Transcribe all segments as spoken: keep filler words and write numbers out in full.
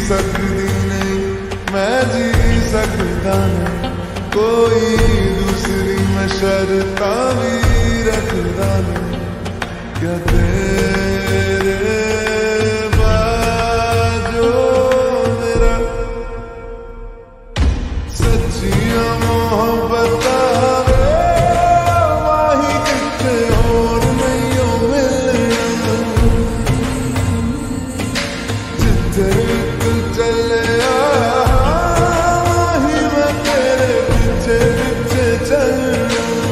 सकती नहीं, मैं जी सकता नहीं, कोई दूसरी मैं शर्ता भी रखता नहीं। क्या तेरे बाजो मेरा सच्चिया मोहब्बत वाही कितने और नहीं हो मिलना, जिधर तू चले वही मैं तेरे पीछे पीछे चलना।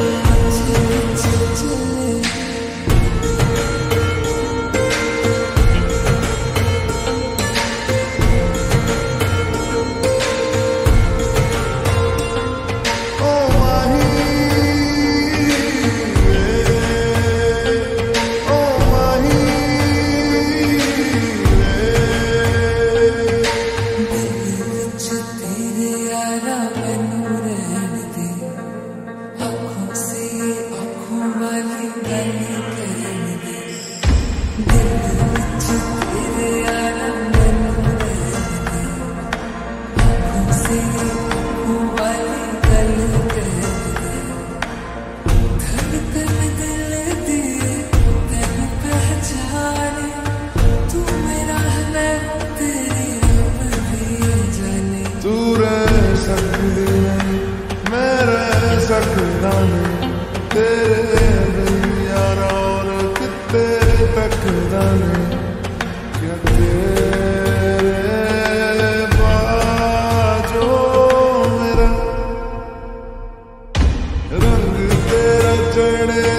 सकता नहीं तेरे यार और कितने तकदा नहीं। क्या तेरे बाजो मेरा रंग तेरा चढ़े